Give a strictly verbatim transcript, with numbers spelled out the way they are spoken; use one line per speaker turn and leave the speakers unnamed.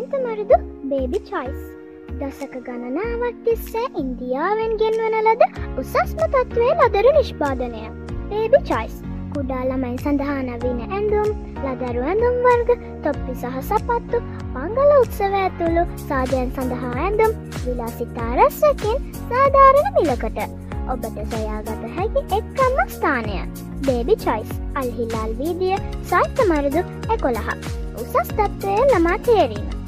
සාහිත්‍ය මරුදු baby choice. දශක ගණනාවක් තිස්සේ ඉන්දියාවෙන් ගෙන්වන ලද උසස්ම තත්ත්වයේ ලදරු නිෂ්පාදනය. බේබි චොයිස් කුඩා ළමයින් සඳහා නවීන ඇඳුම්, ලදරු ඇඳුම් වර්ග, තොප්පි සහ සපත්තු, මංගල උත්සව ඇතුළු සාදයන් සඳහා ඇඳුම් විලාසිතා රැසකින් සාධාරණ මිලකට ඔබට සොයාගත හැකි එක්කම ස්ථානය. බේබි චොයිස් අල්හිලාල් වීදිය, සාහිත්‍ය මරුදු එකොළහ. උසස් තත්ත්වයේ ළමා තේරීම.